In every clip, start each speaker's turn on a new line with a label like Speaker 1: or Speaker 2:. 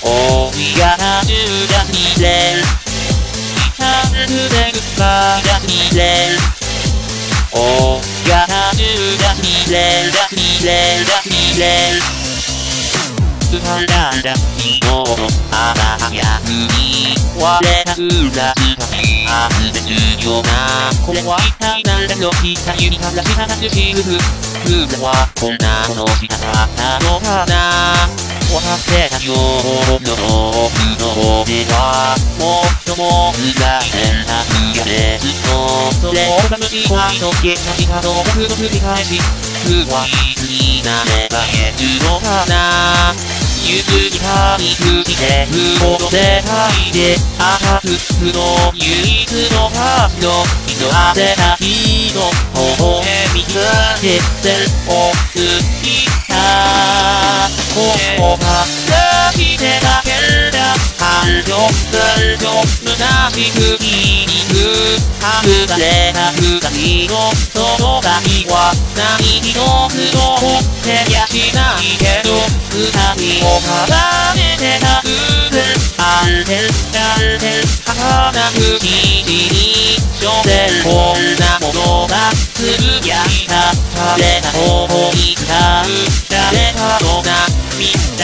Speaker 1: 大がな中が見れるチャンスでグッバーが見れる大がな中が見れる見れる見れる浮かんだんだ昨日の朝早くに割れたグラスが溢れるようなこれは一体何だろう下指から下がるしグラはこんなものしたかったのかなわかってたよの僕のではもっとも辛い選択がですとそれを無視はと消したと僕の繰り返し不安になれば言えるのかなゆずに噛みついてるほどでかいで赤くふの唯一のカード色あせた日の微笑みつけてをついた声をかけてだけだ感情感情虚しく気にくはぐられた二人のその先は何一つとってやしないけど二人を絡めてた部分あんてん儚く記事に所詮こんなものがつぶやいた誰かを見つかう誰かの涙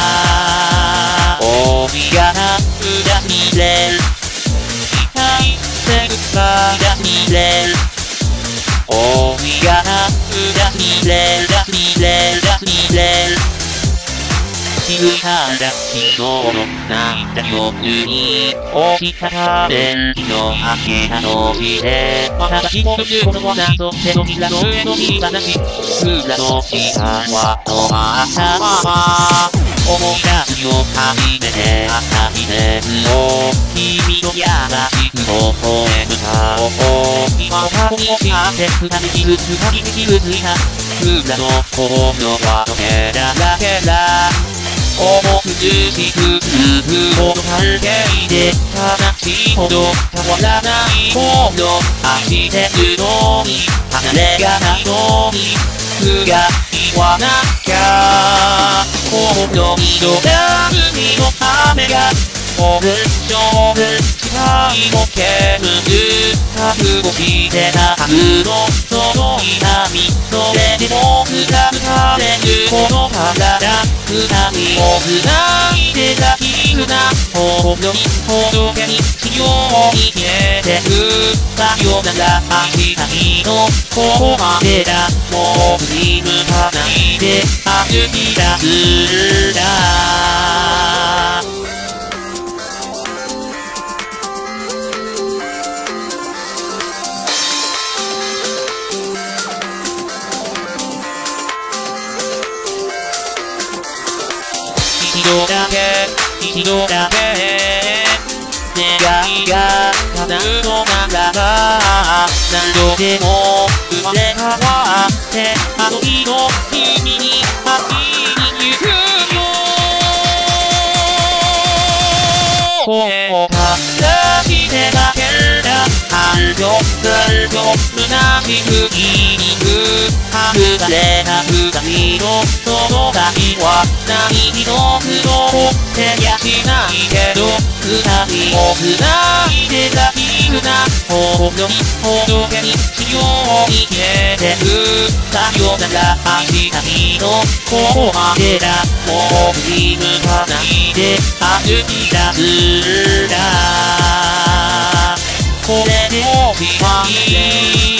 Speaker 1: 大がな裏見れる痛いセグバーが見れる大がな裏見れる見れる見れる気づいたんだ昨日の泣いた夜に落ちたカーテンの開けたとして私もすることはなんと手のひらの上の見話裏の時間は止まったまま思い出すよ初めて会った日ですよ君の優しく微笑む顔今を過去に落ち合って二人傷つかみに傷ついた裏の心は溶けだらけだ重く苦しく続くほど関係で悲しいほど変わらないほど愛してるのに離れがないのに不が言わなきゃ心にどら海の雨がオブ勝負誓いも煙る覚悟してたはずのその痛みそれでも貫かれるこの体二人を繋いでた絆ほどにほどけにしように消えてくさよなら明日のここまでだもう振り向かないで歩き出すんだ一度だけ願いが叶うのならば何度でも生まれ変わってあの日の君に会いに行くよ声をかしてだけだ感情虚しく気にくはぐられた二人のその先は何一つとってやしないけど二人を繋いでた絆ほどにほどけにしように消えてくさよなら明日のここまでだもう振り向かないで歩き出すんだこれでおしまい